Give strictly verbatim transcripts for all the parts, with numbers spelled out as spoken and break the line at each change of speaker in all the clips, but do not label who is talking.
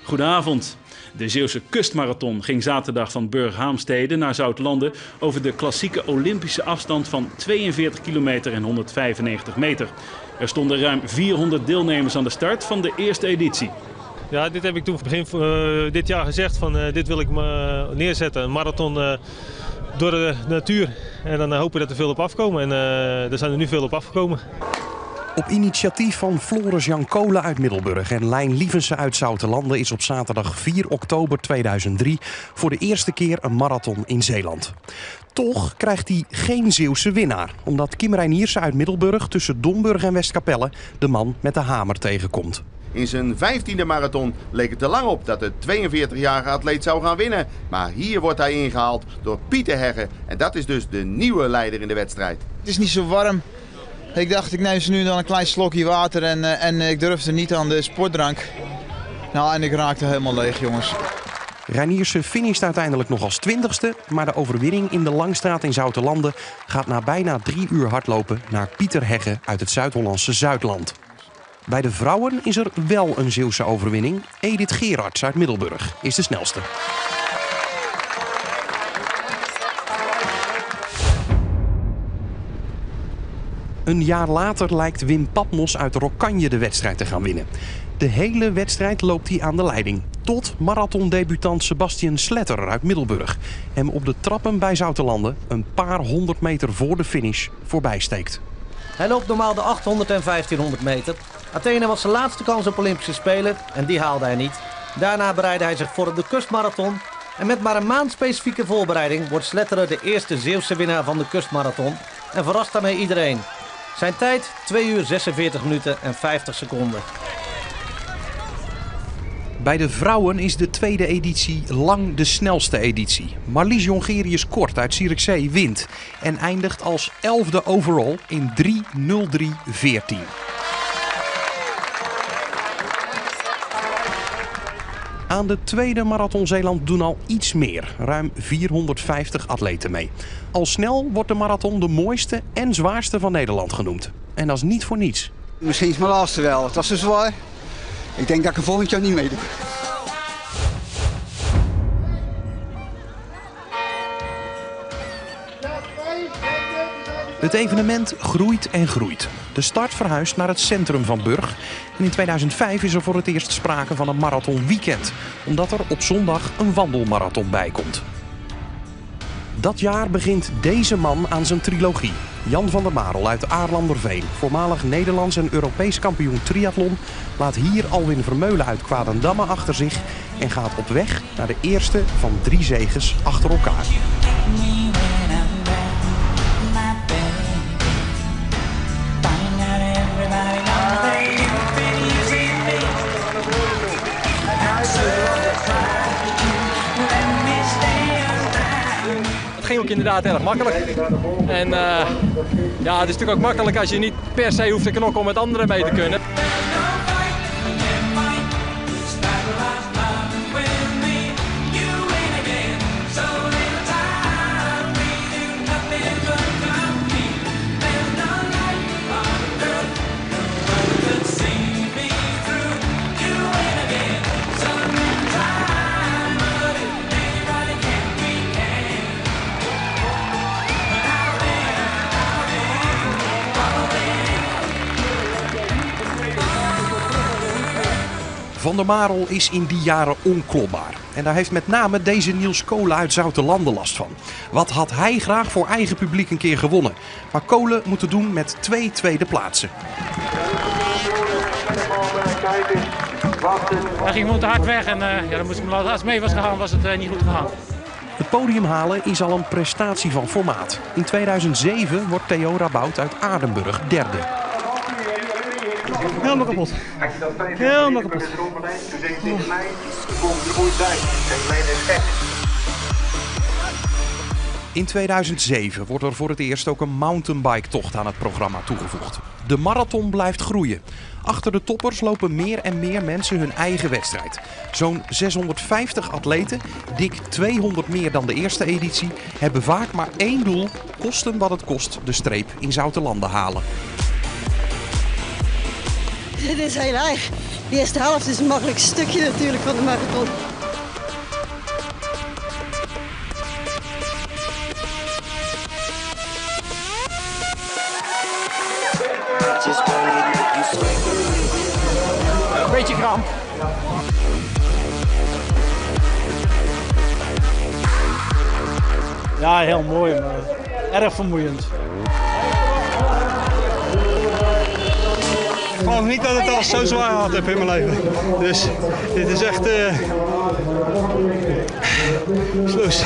Goedenavond. De Zeeuwse kustmarathon ging zaterdag van Burghaamstede naar Zoutelande over de klassieke Olympische afstand van tweeënveertig kilometer en honderdvijfennegentig meter. Er stonden ruim vierhonderd deelnemers aan de start van de eerste editie.
Ja, dit heb ik toen begin uh, dit jaar gezegd, van uh, dit wil ik me neerzetten. Een marathon uh, door de natuur en dan uh, hopen dat er veel op afkomen en uh, er zijn er nu veel op afgekomen.
Op initiatief van Floris Jan Kolen uit Middelburg en Lijn Lievense uit Zoutelande is op zaterdag vier oktober tweeduizend drie voor de eerste keer een marathon in Zeeland. Toch krijgt hij geen Zeeuwse winnaar, omdat Kim Reiniers uit Middelburg tussen Domburg en Westkapelle de man met de hamer tegenkomt.
In zijn vijftiende marathon leek het te lang op dat de tweeënveertigjarige atleet zou gaan winnen. Maar hier wordt hij ingehaald door Pieter Hegge en dat is dus de nieuwe leider in de wedstrijd.
Het is niet zo warm. Ik dacht, ik neem ze nu dan een klein slokje water en, uh, en ik durfde niet aan de sportdrank. Nou, en ik raakte helemaal leeg, jongens.
Reiniersen finisht uiteindelijk nog als twintigste, maar de overwinning in de Langstraat in Zoutelande gaat na bijna drie uur hardlopen naar Pieter Hegge uit het Zuid-Hollandse Zuidland. Bij de vrouwen is er wel een Zeeuwse overwinning. Edith Gerards uit Middelburg is de snelste. Een jaar later lijkt Wim Patmos uit Rokkanje de wedstrijd te gaan winnen. De hele wedstrijd loopt hij aan de leiding. Tot marathondebutant Sebastian Sletter uit Middelburg hem op de trappen bij Zoutelande een paar honderd meter voor de finish voorbij steekt.
Hij loopt normaal de achthonderd en vijftienhonderd meter. Athene was zijn laatste kans op Olympische Spelen en die haalde hij niet. Daarna bereidde hij zich voor op de kustmarathon. En met maar een maand specifieke voorbereiding wordt Sletter de eerste Zeeuwse winnaar van de kustmarathon. En verrast daarmee iedereen. Zijn tijd twee uur zesenveertig minuten en vijftig seconden.
Bij de vrouwen is de tweede editie lang de snelste editie. Marlies Jongerius Kort uit Zierikzee wint en eindigt als elfde overall in drie nul drie veertien. Aan de tweede Marathon Zeeland doen al iets meer, ruim vierhonderdvijftig atleten mee. Al snel wordt de marathon de mooiste en zwaarste van Nederland genoemd. En dat is niet voor niets.
Misschien is mijn laatste wel. Het was zo zwaar. Ik denk dat ik er volgend jaar niet meedoe.
Het evenement groeit en groeit. De start verhuist naar het centrum van Burg. En in tweeduizend vijf is er voor het eerst sprake van een marathonweekend. Omdat er op zondag een wandelmarathon bij komt. Dat jaar begint deze man aan zijn trilogie. Jan van der Marel uit Aarlanderveen, voormalig Nederlands en Europees kampioen triathlon, laat hier Alwin Vermeulen uit Kwadendamme achter zich en gaat op weg naar de eerste van drie zeges achter elkaar.
Het ging ook inderdaad erg makkelijk. En uh, ja, het is natuurlijk ook makkelijk als je niet per se hoeft te knokken om met anderen mee te kunnen.
Van der Marel is in die jaren onklopbaar. En daar heeft met name deze Niels Kolen uit Zoutelande last van. Wat had hij graag voor eigen publiek een keer gewonnen. Maar Kolen moet het doen met twee tweede plaatsen.
Hij ging gewoon te hard weg en uh, ja, dan moest ik hem laten. Als het mee was gegaan was het uh, niet goed gegaan.
Het podium halen is al een prestatie van formaat. In tweeduizend zeven wordt Theo Rabout uit Aardenburg derde.
Helemaal kapot. Helemaal kapot.
In tweeduizend zeven wordt er voor het eerst ook een mountainbike-tocht aan het programma toegevoegd. De marathon blijft groeien. Achter de toppers lopen meer en meer mensen hun eigen wedstrijd. Zo'n zeshonderdvijftig atleten, dik tweehonderd meer dan de eerste editie, hebben vaak maar één doel: kosten wat het kost de streep in Zoutelande halen.
Dit is heel erg. De eerste helft is het makkelijkste stukje natuurlijk van de marathon.
Een beetje kramp.
Ja, heel mooi, maar erg vermoeiend.
Ik geloof niet dat het al zo zwaar gehad heb in mijn leven. Dus dit is echt uh... sloes.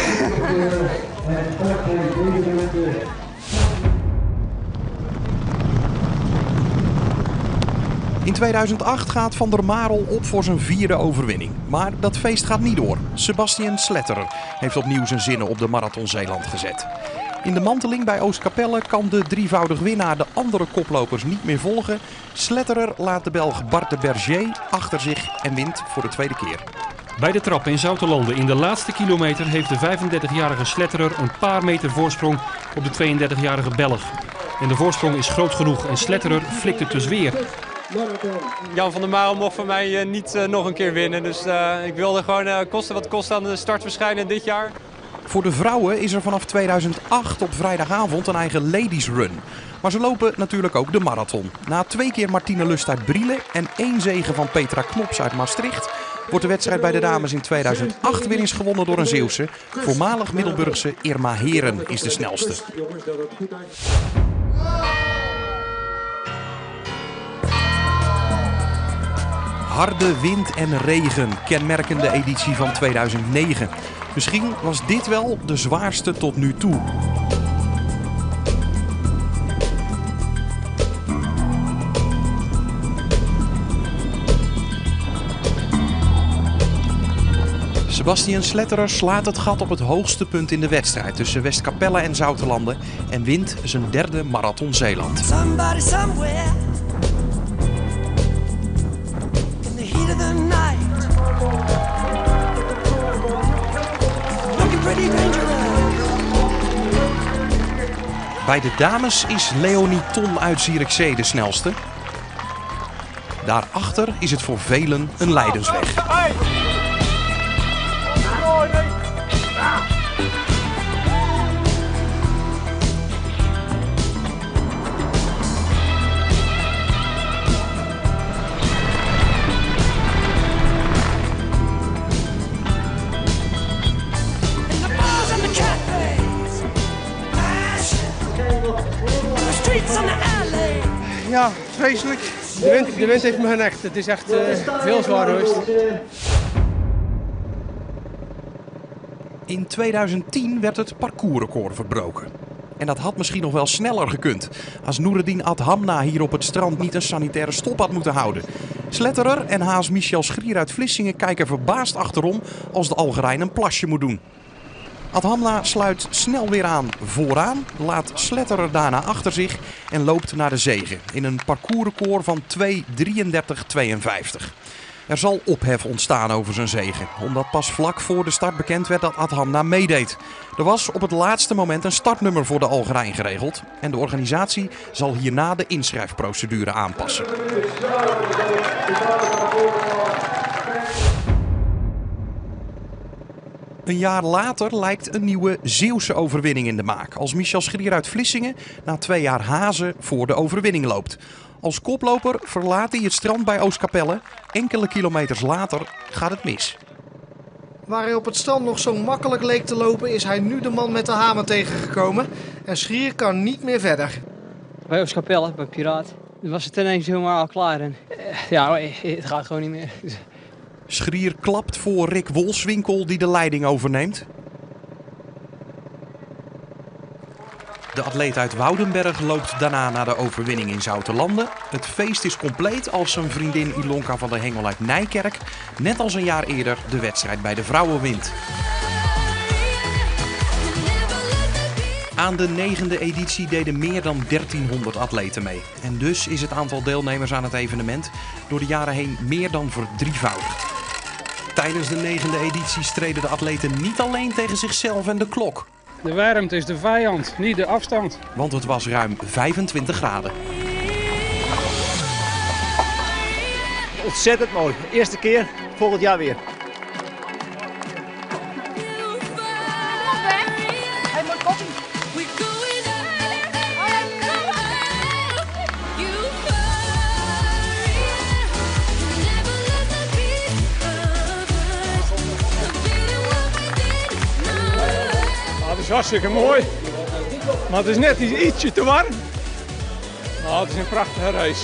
In tweeduizend acht gaat Van der Marel op voor zijn vierde overwinning. Maar dat feest gaat niet door. Sebastian Sletterer heeft opnieuw zijn zinnen op de Marathon Zeeland gezet. In de manteling bij Oostkapelle kan de drievoudig winnaar de andere koplopers niet meer volgen. Sletterer laat de Belg Bart de Berger achter zich en wint voor de tweede keer.
Bij de trap in Zoutelanden in de laatste kilometer heeft de vijfendertigjarige Sletterer een paar meter voorsprong op de tweeëndertigjarige Belg. En de voorsprong is groot genoeg en Sletterer flikt het dus weer.
Jan van der Marel mocht voor mij uh, niet uh, nog een keer winnen. Dus uh, ik wilde gewoon uh, kosten wat kost aan de start verschijnen dit jaar.
Voor de vrouwen is er vanaf tweeduizend acht op vrijdagavond een eigen ladies run. Maar ze lopen natuurlijk ook de marathon. Na twee keer Martine Lust uit Brielen en één zege van Petra Knops uit Maastricht wordt de wedstrijd bij de dames in tweeduizend acht weer eens gewonnen door een Zeeuwse. Voormalig Middelburgse Irma Heren is de snelste. Harde wind en regen kenmerken de editie van tweeduizend negen. Misschien was dit wel de zwaarste tot nu toe. Sebastian Sletterer slaat het gat op het hoogste punt in de wedstrijd tussen Westkapelle en Zoutelanden en wint zijn derde Marathon Zeeland. Somebody somewhere. Bij de dames is Leonie Ton uit Zierikzee de snelste. Daarachter is het voor velen een lijdensweg.
Ja, vreselijk. De wind, de wind heeft me genekt. Het is echt uh, heel zwaar geweest.
In tweeduizend tien werd het parcoursrecord verbroken. En dat had misschien nog wel sneller gekund als Noureddin Adhamna hier op het strand niet een sanitaire stop had moeten houden. Sletterer en haas Michel Schrier uit Vlissingen kijken verbaasd achterom als de Algerijn een plasje moet doen. Adhamna sluit snel weer aan vooraan, laat Sletterer daarna achter zich en loopt naar de zege in een parcoursrecord van twee drieëndertig tweeënvijftig. Er zal ophef ontstaan over zijn zege, omdat pas vlak voor de start bekend werd dat Adhamna meedeed. Er was op het laatste moment een startnummer voor de Algerijn geregeld en de organisatie zal hierna de inschrijfprocedure aanpassen. Een jaar later lijkt een nieuwe Zeeuwse overwinning in de maak. Als Michel Schrier uit Vlissingen na twee jaar hazen voor de overwinning loopt. Als koploper verlaat hij het strand bij Oostkapelle. Enkele kilometers later gaat het mis.
Waar hij op het strand nog zo makkelijk leek te lopen, is hij nu de man met de hamer tegengekomen. En Schrier kan niet meer verder.
Bij Oostkapelle, bij Piraat, was het ineens helemaal al klaar. En, ja, het gaat gewoon niet meer.
Schrier klapt voor Rick Wolfswinkel die de leiding overneemt. De atleet uit Woudenberg loopt daarna naar de overwinning in Zoutelanden. Het feest is compleet als zijn vriendin Ilonka van der Hengel uit Nijkerk net als een jaar eerder de wedstrijd bij de vrouwen wint. Aan de negende editie deden meer dan dertienhonderd atleten mee. En dus is het aantal deelnemers aan het evenement door de jaren heen meer dan verdrievoudigd. Tijdens de negende editie streden de atleten niet alleen tegen zichzelf en de klok.
De warmte is de vijand, niet de afstand.
Want het was ruim vijfentwintig graden.
ontzettend mooi. Eerste keer, volgend jaar weer.
Het is hartstikke mooi, maar het is net ietsje te warm. Maar het is een prachtige reis.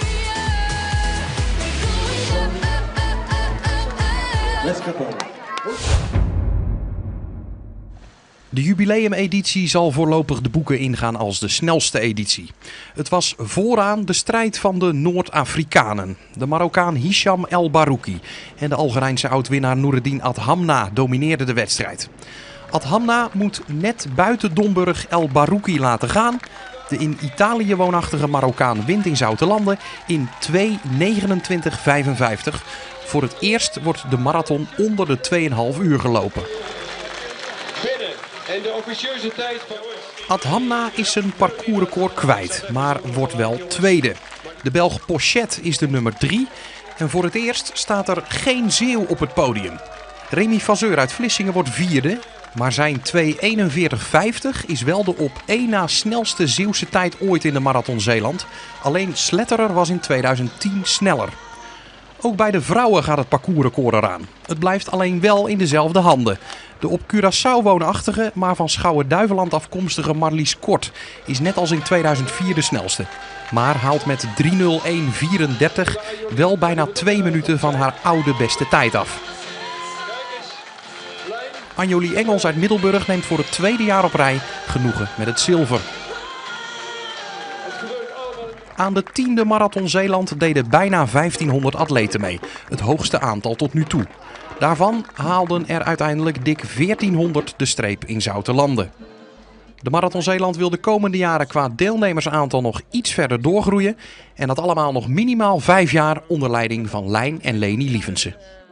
De jubileumeditie zal voorlopig de boeken ingaan als de snelste editie. Het was vooraan de strijd van de Noord-Afrikanen. De Marokkaan Hicham El Barouki en de Algerijnse oud-winnaar Noureddin Adhamna domineerden de wedstrijd. Adhamna moet net buiten Domburg El Barouki laten gaan. De in Italië woonachtige Marokkaan wint in Zoutelanden in twee negenentwintig vijfenvijftig. Voor het eerst wordt de marathon onder de twee komma vijf uur gelopen.
Binnen en de officieuze tijd van...
Adhamna is zijn parcoursrecord kwijt, maar wordt wel tweede. De Belg Pochet is de nummer drie en voor het eerst staat er geen Zeeuw op het podium. Remy Vasseur uit Vlissingen wordt vierde. Maar zijn twee eenenveertig vijftig is wel de op één na snelste Zeeuwse tijd ooit in de Marathon Zeeland. Alleen Sletterer was in tweeduizend tien sneller. Ook bij de vrouwen gaat het parcoursrecord eraan. Het blijft alleen wel in dezelfde handen. De op Curaçao woonachtige, maar van Schouwen-Duiveland afkomstige Marlies Kort is net als in tweeduizend vier de snelste. Maar haalt met drie nul één vierendertig wel bijna twee minuten van haar oude beste tijd af. Anjolie Engels uit Middelburg neemt voor het tweede jaar op rij genoegen met het zilver. Aan de tiende Marathon Zeeland deden bijna vijftienhonderd atleten mee. Het hoogste aantal tot nu toe. Daarvan haalden er uiteindelijk dik veertienhonderd de streep in Zoutelanden. De Marathon Zeeland wil de komende jaren qua deelnemersaantal nog iets verder doorgroeien. En dat allemaal nog minimaal vijf jaar onder leiding van Lijn en Leni Lievense.